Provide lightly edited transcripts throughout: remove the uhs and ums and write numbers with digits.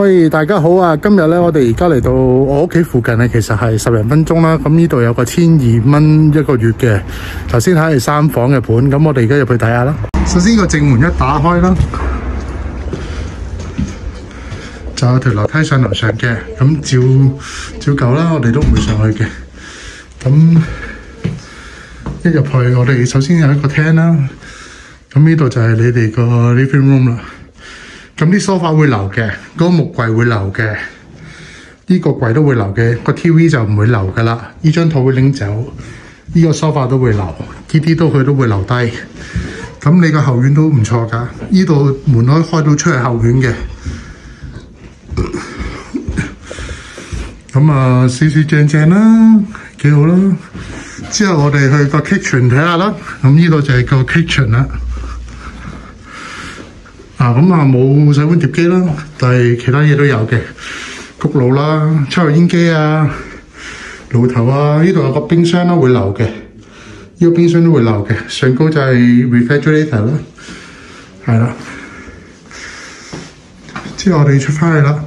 喂，大家好啊！今日咧，我哋而家嚟到我屋企附近咧，其實係10零分鐘啦。咁呢度有個1200蚊一個月嘅，頭先睇係3房嘅盤。咁我哋而家入去睇下啦。首先個正門一打開啦，就有條樓梯上樓上嘅。咁照舊啦，我哋都唔會上去嘅。咁一入去，我哋首先有一個廳啦。咁呢度就係你哋個 living room 啦。咁啲梳化會留嘅，嗰個木櫃會留嘅，呢個櫃都會留嘅，個 TV 就唔會留噶啦。呢張台會拎走，呢個梳化都會留，呢啲佢都會留低。咁你個後院都唔錯㗎，呢度門可以開到出去後院嘅。咁啊，四四正正啦，幾好啦。之後我哋去個 kitchen 睇下啦。咁呢度就係個 kitchen 啦。咁啊冇洗碗碟機啦，但係其他嘢都有嘅，焗爐啦、抽油煙機啊、爐頭啊，呢度有個冰箱啦會留嘅，呢個冰箱都會留嘅，上高就係 refrigerator 啦，係啦。之後我哋出翻去啦。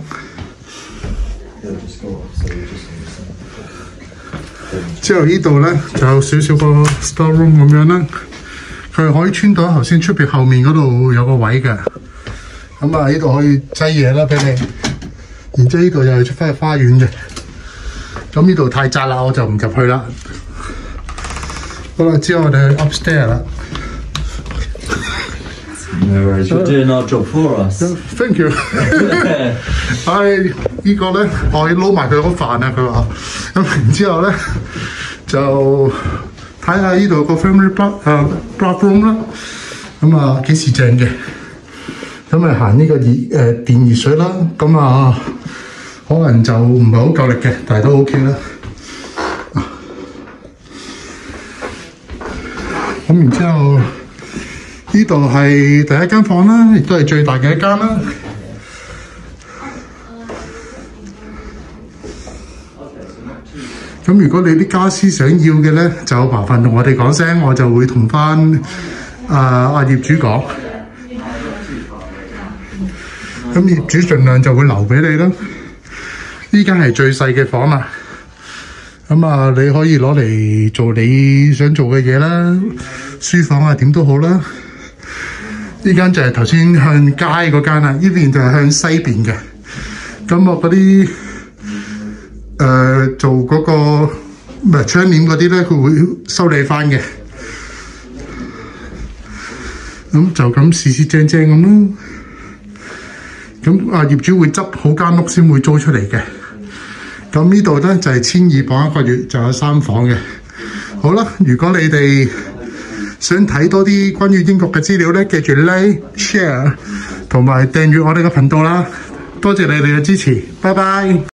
之後呢度咧就有少少個 store room 咁樣啦，佢可以穿到頭先出邊後面嗰度有個位嘅。咁啊，呢度可以擠嘢啦俾你，然之後呢度又係出翻去花園嘅。咁呢度太窄啦，我就唔入去啦。好啦，之後我哋去 upstairs 啦。 No worries, you're doing our job for us. Thank you 呢個咧，我要撈埋佢個飯啊！佢話咁，然之後咧就睇下呢度個 family bathroom 啦。咁啊，幾時正嘅？咁咪行呢個電熱水啦。咁啊，可能就唔係好夠力嘅，但係都 OK 啦。咁然之後呢度係第一間房啦，亦都係最大嘅一間啦。咁如果你啲家私想要嘅咧，就麻煩同我哋講聲，我就會同翻業主講。咁業主盡量就會留俾你啦。呢間係最細嘅房啦。咁啊，你可以攞嚟做你想做嘅嘢啦，書房啊點都好啦。呢間就係頭先向街嗰間啦，呢邊就係向西邊嘅。咁我嗰啲做嗰個唔係窗簾嗰啲咧，佢會收你翻嘅。咁就咁四四正正咁咯。咁業主會執好間屋先會租出嚟嘅。咁呢度咧就係1200磅一個月，就有3房嘅。好啦，如果你哋想睇多啲關於英國嘅資料咧，記住 like、share 同埋訂閱我哋嘅頻道啦。多謝你哋嘅支持，拜拜。